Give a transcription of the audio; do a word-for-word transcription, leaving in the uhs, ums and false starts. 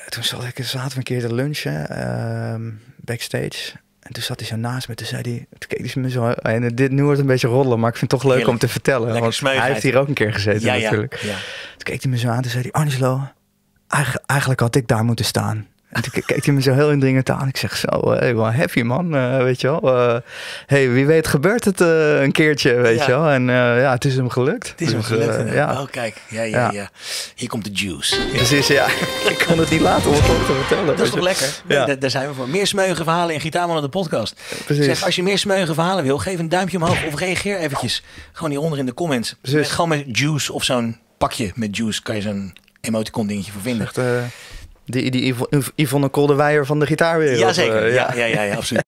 toen zat ik, zaten we een keer te lunchen, uh, backstage. En toen zat hij zo naast me. Toen zei hij, toen keek hij me zo. En dit nu wordt een beetje roddelen, maar ik vind het toch leuk Heerlijk. om te vertellen. Lekker want smeugheid. hij heeft hier ook een keer gezeten ja, natuurlijk. Ja, ja. Toen keek hij me zo aan. Toen zei hij, Angelo, eigenlijk, eigenlijk had ik daar moeten staan. En toen keek hij me zo heel indringend aan. Ik zeg zo, hey, wel happy man, uh, weet je wel. Uh, hey, wie weet gebeurt het uh, een keertje, weet ja. je wel. En uh, ja, het is hem gelukt. Het is hem dus, gelukt. Uh, ja. Oh, kijk. Ja, ja, ja, ja. Hier komt de juice. Ja. Precies, ja. Ik kon het niet laten om het op te vertellen. Dat is toch lekker? Ja. Daar, daar zijn we voor. Meer smeuïge verhalen in Gitaarmannen de podcast. Precies. Zeg, als je meer smeuïge verhalen wil, geef een duimpje omhoog. Of reageer eventjes. Gewoon hieronder in de comments. Met, gewoon met juice of zo'n pakje met juice kan je zo'n emoticon dingetje voor vinden. Echt, uh... Die, die Yvonne Kolderweijer van de gitaarwereld. Jazeker, uh, ja. Ja, ja, ja, ja, absoluut.